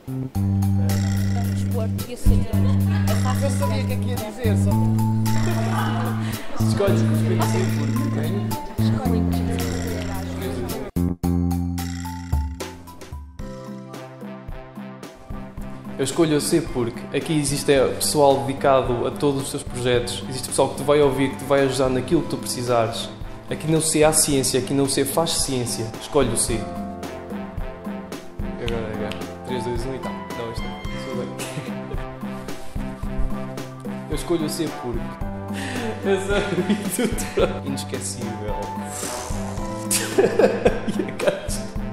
Desporto e a ciência. É fácil. Eu sabia o que é que ia dizer, só. Escolhe C porque... Escolhem que Eu escolho o C porque aqui existe pessoal dedicado a todos os teus projetos, existe pessoal que te vai ouvir, que te vai ajudar naquilo que tu precisares. Aqui no C há ciência, aqui no C faz ciência. Escolhe o C. Agora, 3, 2, 1 e tal. Não, isto não. Sou bem. Eu escolho o C porque... Essa é inesquecível. E a cara...